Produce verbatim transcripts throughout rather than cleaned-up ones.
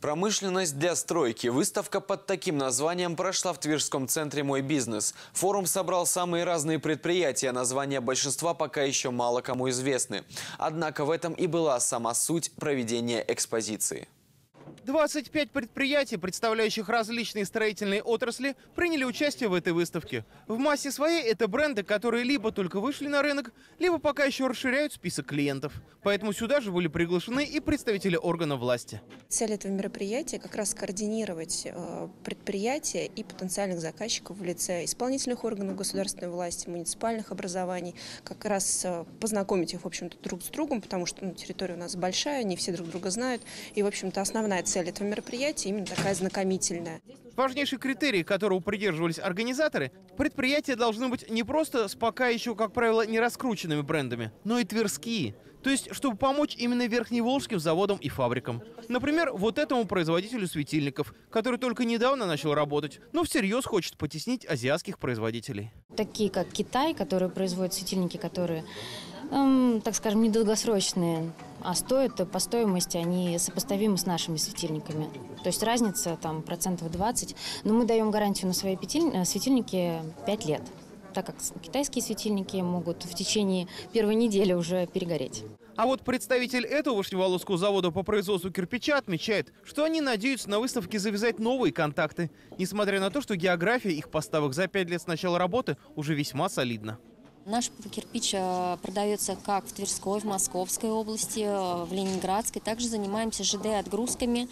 Промышленность для стройки. Выставка под таким названием прошла в Тверском центре «Мой бизнес». Форум собрал самые разные предприятия, названия большинства пока еще мало кому известны. Однако в этом и была сама суть проведения экспозиции. двадцать пять предприятий, представляющих различные строительные отрасли, приняли участие в этой выставке. В массе своей это бренды, которые либо только вышли на рынок, либо пока еще расширяют список клиентов. Поэтому сюда же были приглашены и представители органов власти. Цель этого мероприятия как раз координировать предприятия и потенциальных заказчиков в лице исполнительных органов государственной власти, муниципальных образований, как раз познакомить их, в общем-то, друг с другом, потому что ну, территория у нас большая, не все друг друга знают, и, в общем-то, основная цель этого мероприятия именно такая знакомительная. Важнейший критерий, которого придерживались организаторы – предприятия должны быть не просто с пока еще, как правило, не раскрученными брендами, но и тверские. То есть, чтобы помочь именно верхневолжским заводам и фабрикам. Например, вот этому производителю светильников, который только недавно начал работать, но всерьез хочет потеснить азиатских производителей. Такие как Китай, которые производят светильники, которые, эм, так скажем, недолгосрочные, а стоят по стоимости они сопоставимы с нашими светильниками. То есть разница там процентов двадцать, но мы даем гарантию на свои светильники пять лет. Так как китайские светильники могут в течение первой недели уже перегореть. А вот представитель этого Вышневолжского завода по производству кирпича отмечает, что они надеются на выставке завязать новые контакты, несмотря на то, что география их поставок за пять лет с начала работы уже весьма солидна. Наш кирпич продается как в Тверской, в Московской области, в Ленинградской. Также занимаемся ЖД-отгрузками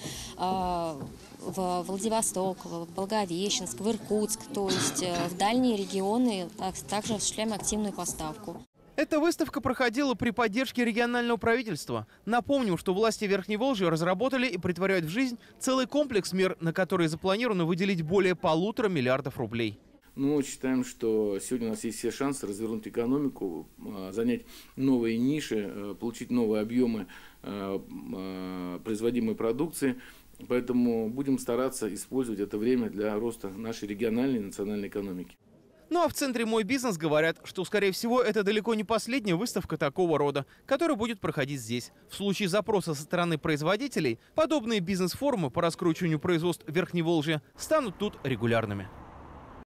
в Владивосток, в Благовещенск, в Иркутск, то есть в дальние регионы также осуществляем активную поставку. Эта выставка проходила при поддержке регионального правительства. Напомним, что власти Верхневолжья разработали и претворяют в жизнь целый комплекс мер, на которые запланировано выделить более полутора миллиардов рублей. Мы считаем, что сегодня у нас есть все шансы развернуть экономику, занять новые ниши, получить новые объемы производимой продукции. Поэтому будем стараться использовать это время для роста нашей региональной и национальной экономики. Ну а в центре «Мой бизнес» говорят, что, скорее всего, это далеко не последняя выставка такого рода, которая будет проходить здесь. В случае запроса со стороны производителей, подобные бизнес-форумы по раскручиванию производств Верхневолжья станут тут регулярными.